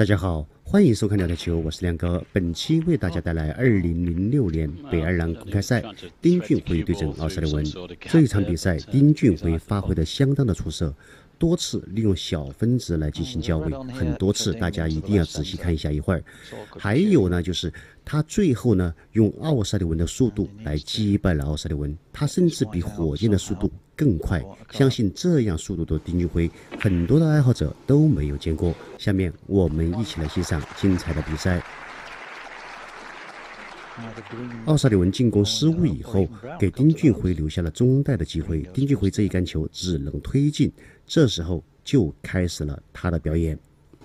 大家好，欢迎收看聊台球，我是亮哥。本期为大家带来2006年北爱尔兰公开赛，丁俊晖对阵奥沙利文。这一场比赛，丁俊晖发挥得相当的出色，多次利用小分子来进行交位，很多次，大家一定要仔细看一下一会儿。还有呢，就是他最后呢用奥沙利文的速度来击败了奥沙利文，他甚至比火箭的速度更快。相信这样速度的丁俊晖，很多的爱好者都没有见过。下面我们一起来欣赏精彩的比赛。奥沙利文进攻失误以后，给丁俊晖留下了中带的机会。丁俊晖这一杆球只能推进，这时候就开始了他的表演。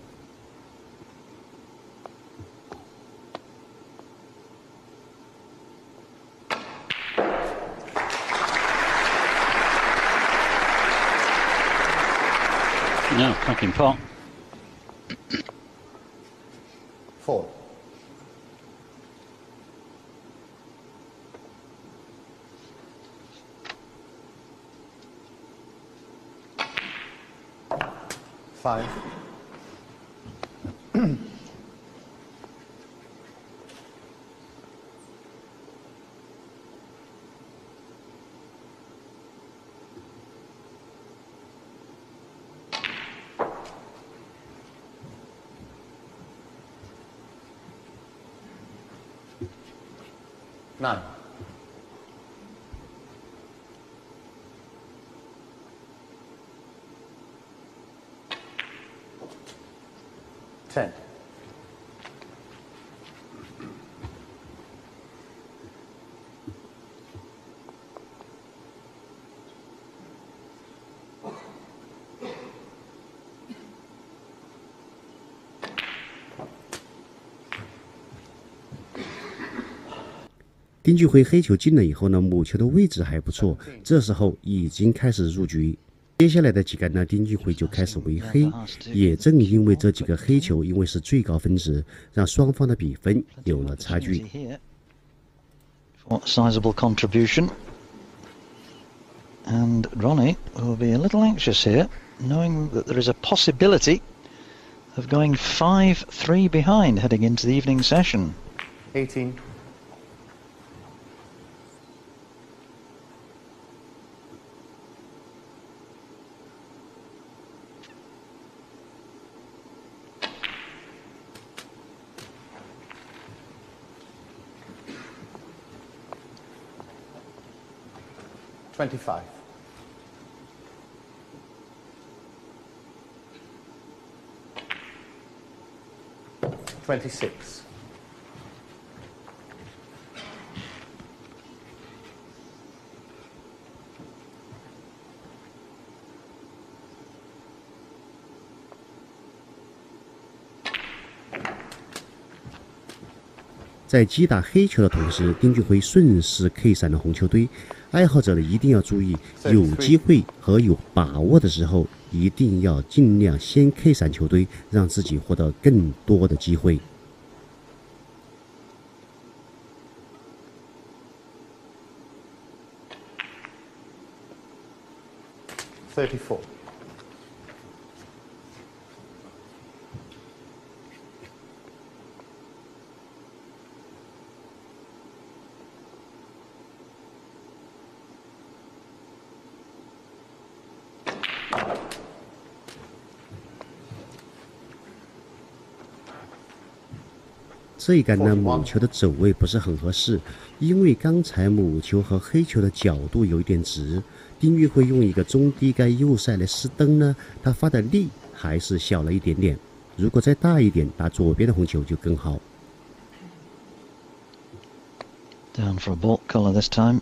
No, cracking pot. 4. Five. Nine. 10. 丁俊晖黑球进了以后呢，母球的位置还不错，这时候已经开始入局。接下来的几杆呢，丁俊晖就开始为黑。也正因为这几个黑球，因为是最高分值，让双方的比分有了差距。 Sizable contribution, and Ronnie will be a little anxious here, knowing that there is a possibility of going 5-3 behind heading into the evening session. 18. 25. 26. 在击打黑球的同时，丁俊晖顺势 K 闪了红球堆。爱好者呢一定要注意，有机会和有把握的时候，一定要尽量先 K 闪球堆，让自己获得更多的机会。 34. 这一杆呢，母球的走位不是很合适，因为刚才母球和黑球的角度有一点直。丁俊晖用一个中低杆右塞来施蹬呢，他发的力还是小了一点点。如果再大一点，打左边的红球就更好。 Down for a balk colour this time.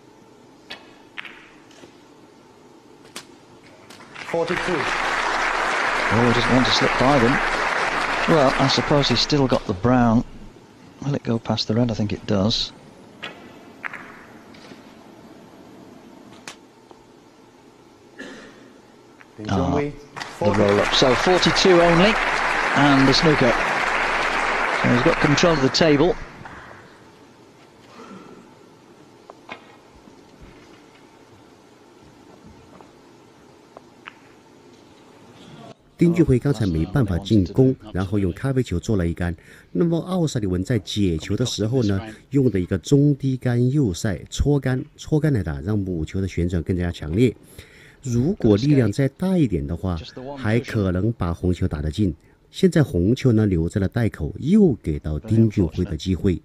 42. Oh, he doesn't want to slip by them. Well, I suppose he's still got the brown. Will it go past the red? I think it does. The roll up. So 42 only, and the snooker. So he's got control of the table. 丁丁俊晖刚才没办法进攻，然后用咖啡球做了一杆。那么奥沙利文在解球的时候呢，用的一个中低杆右塞搓杆来打，让母球的旋转更加强烈。如果力量再大一点的话，还可能把红球打得进。现在红球呢留在了袋口，又给到丁俊晖的机会。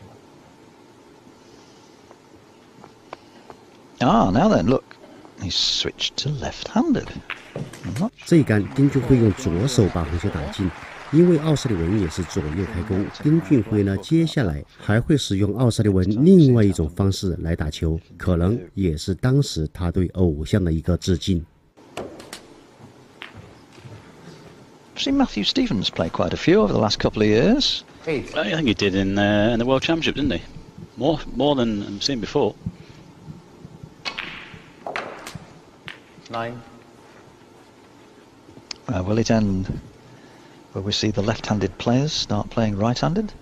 Now then, look, he's switched to left-handed. 这一杆丁俊晖用左手把红球打进，因为奥沙利文也是左右开弓。丁俊晖呢，接下来还会使用奥沙利文另外一种方式来打球，可能也是当时他对偶像的一个致敬。 I've seen Matthew Stevens play quite a few over the last couple of years. I think he did in the World Championship, didn't he? More than I've seen before. 9. Will it end where we see the left-handed players start playing right-handed?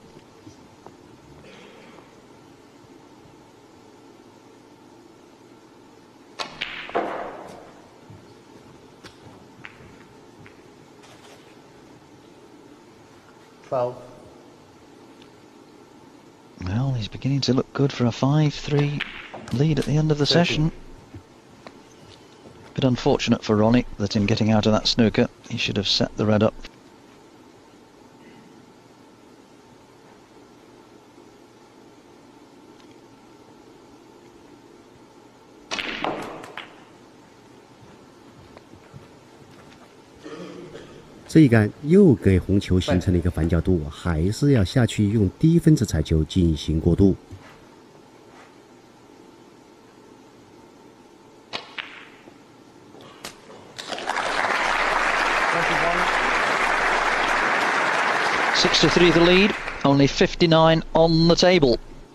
Well, he's beginning to look good for a 5-3 lead at the end of the session. Bit unfortunate for Ronnie that in getting out of that snooker, he should have set the red up. “这一杆又给红球形成了一个反角度，还是要下去用低分子彩球进行过渡。 6-3 the lead, only 59 on the table.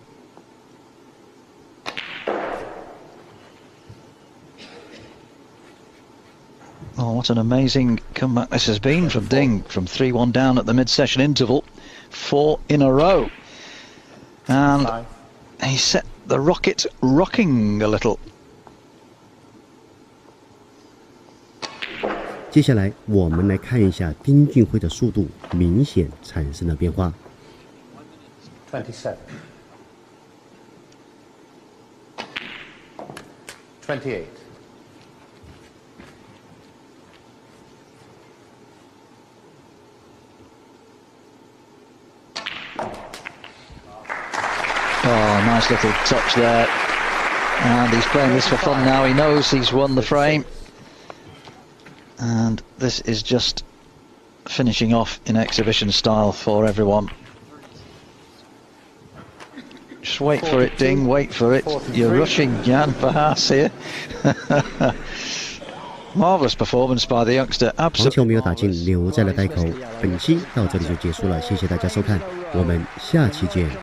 What an amazing comeback this has been from Ding, from 3-1 down at the mid-session interval, 4 in a row. And he set the rocket rocking a little. 接下来我们来看一下丁俊晖的速度明显产生了变化。 27. 28. Nice little touch there. And he's playing this for fun now. He knows he's won the frame. And this is just finishing off in exhibition style for everyone. Just wait for it, Ding, wait for it. You're rushing Jan Verhaas here. Marvellous performance by the youngster. 黄球没有打进，留在了袋口。本期到这里就结束了，谢谢大家收看，我们下期见。